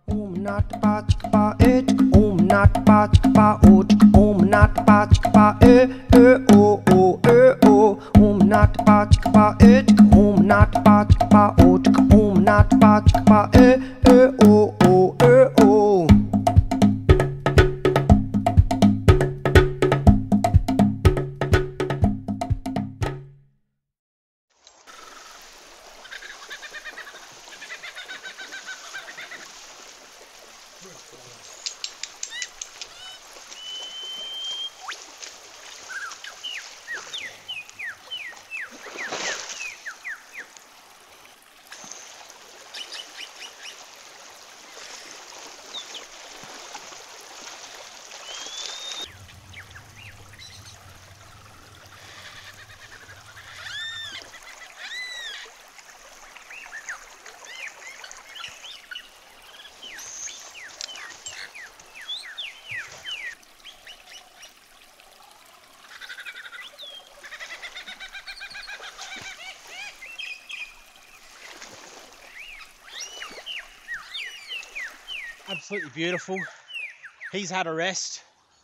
Absolutely beautiful. He's had a rest.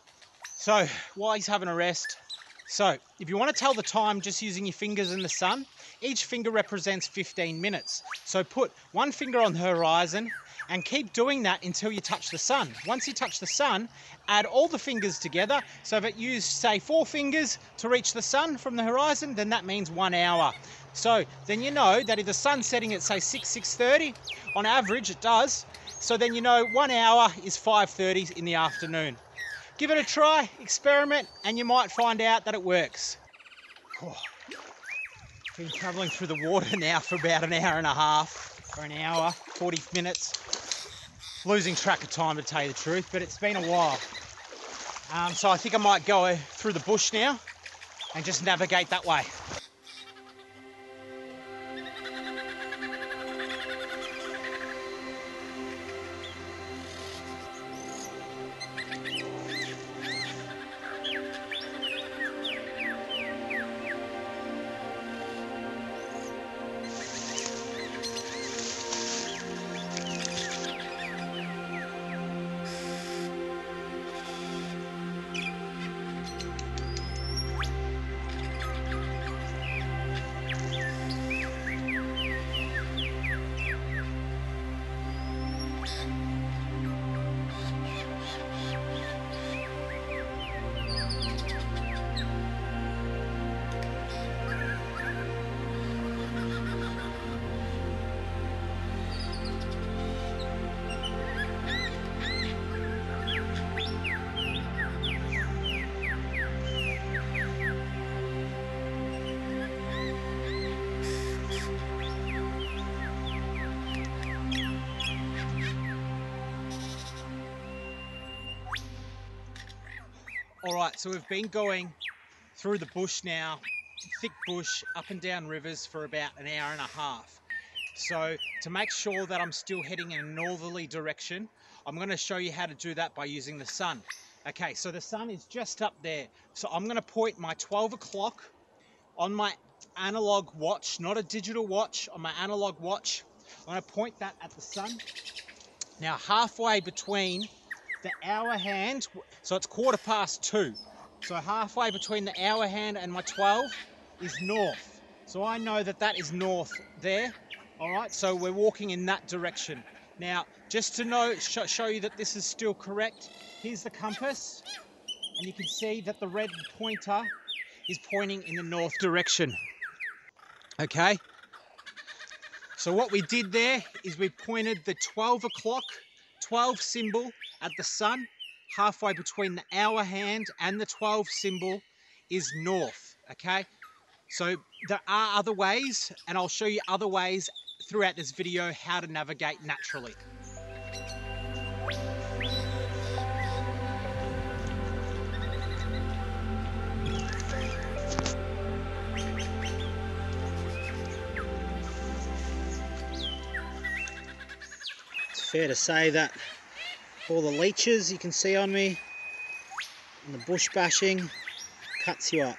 So while he's having a rest, so if you want to tell the time just using your fingers in the sun, each finger represents 15 minutes. So put one finger on the horizon and keep doing that until you touch the sun. Once you touch the sun, add all the fingers together. So if it used, say, 4 fingers to reach the sun from the horizon, then that means 1 hour. So then you know that if the sun's setting at, say, 6:30, on average it does, so then you know 1 hour is 5:30 in the afternoon. Give it a try, experiment, and you might find out that it works. Oh, been traveling through the water now for about an hour and a half, or an hour, 40 minutes. Losing track of time, to tell you the truth, but it's been a while. So I think I might go through the bush now and just navigate that way. All right, so we've been going through the bush now, thick bush, up and down rivers for about an hour and a half. So to make sure that I'm still heading in a northerly direction, I'm going to show you how to do that by using the sun. Okay, so the sun is just up there. So I'm going to point my 12 o'clock on my analog watch, not a digital watch, on my analog watch. I'm going to point that at the sun. Now halfway between the hour hand, so it's 2:15. So halfway between the hour hand and my 12 is north. So I know that that is north there. All right, so we're walking in that direction. Now, just to know, show you that this is still correct, here's the compass, and you can see that the red pointer is pointing in the north direction. Okay, so what we did there is we pointed the 12 o'clock, 12 symbol at the sun. Halfway between the hour hand and the 12 symbol is north, okay? So there are other ways, and I'll show you other ways throughout this video how to navigate naturally. It's fair to say that all the leeches you can see on me and the bush bashing cuts you up.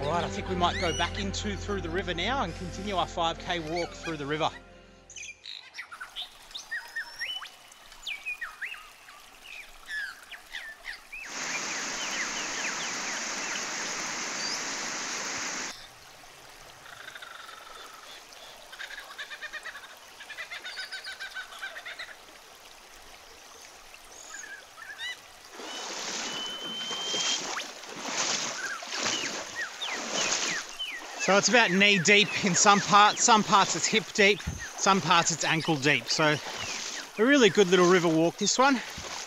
All right, I think we might go back through the river now and continue our 5K walk through the river. So it's about knee deep in some parts it's hip deep, some parts it's ankle deep. So a really good little river walk, this one.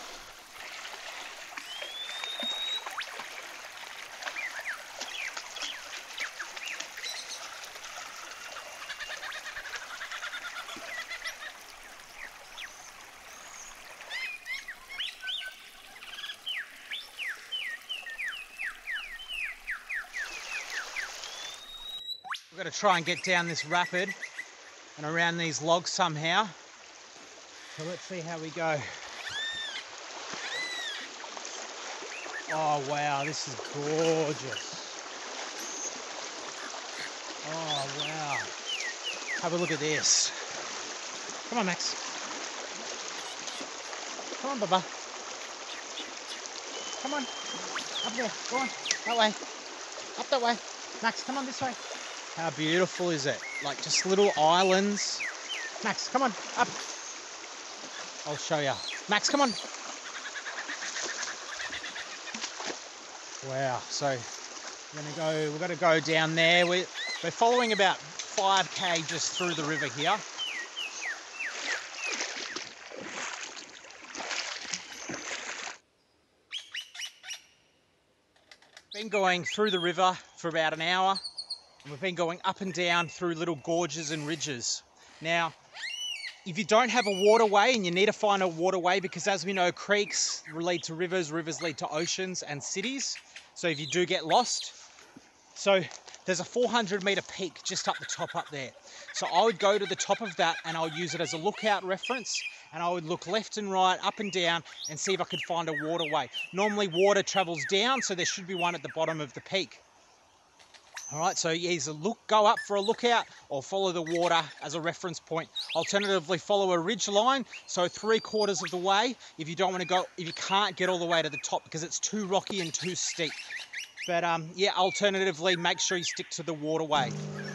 We've got to try and get down this rapid and around these logs somehow. So let's see how we go. Oh wow, this is gorgeous. Oh wow. Have a look at this. Come on, Max. Come on, Bubba. Come on. Up there. Go on. That way. Up that way. Max, come on this way. How beautiful is it? Like just little islands. Max, come on, up. I'll show you. Max, come on. Wow, so we're gonna go down there. We're following about 5K just through the river here. Been going through the river for about an hour. And we've been going up and down through little gorges and ridges. Now, if you don't have a waterway and you need to find a waterway, because as we know, creeks lead to rivers, rivers lead to oceans and cities. So if you do get lost, so there's a 400-meter peak just up the top up there. So I would go to the top of that and I'll use it as a lookout reference, and I would look left and right, up and down, and see if I could find a waterway. Normally water travels down, so there should be one at the bottom of the peak. All right, so you either go up for a lookout or follow the water as a reference point. Alternatively, follow a ridge line, so 3/4 of the way if you don't want to go, if you can't get all the way to the top because it's too rocky and too steep. But yeah, alternatively, make sure you stick to the waterway.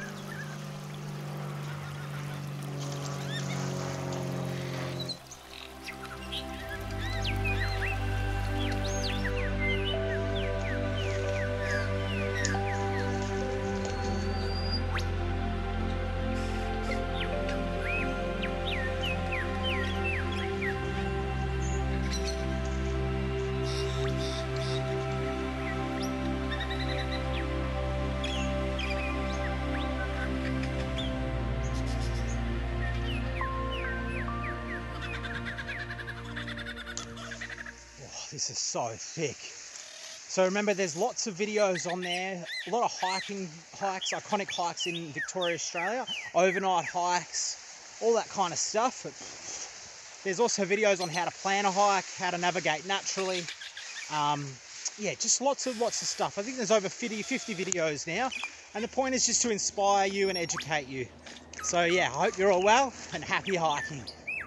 This is so thick. So remember, there's lots of videos on there, a lot of hikes, iconic hikes in Victoria, Australia, overnight hikes, all that kind of stuff. There's also videos on how to plan a hike, how to navigate naturally. Yeah, just lots of stuff. I think there's over 50 videos now, and the point is just to inspire you and educate you. So yeah, I hope you're all well and happy hiking.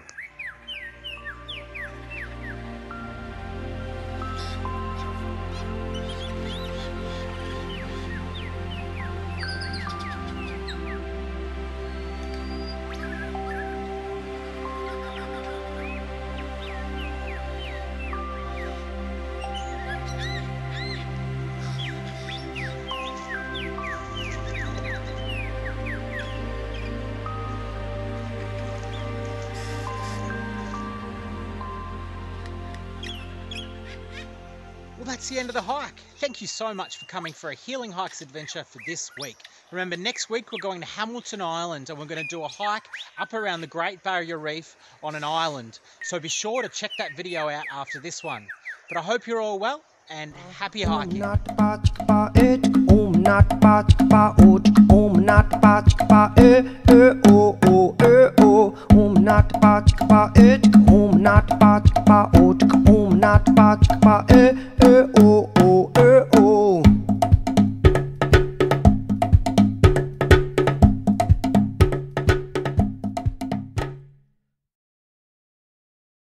Well, that's the end of the hike. Thank you so much for coming for a Healing Hikes adventure for this week. Remember, next week we're going to Hamilton Island and we're going to do a hike up around the Great Barrier Reef on an island. So be sure to check that video out after this one. But I hope you're all well and happy hiking.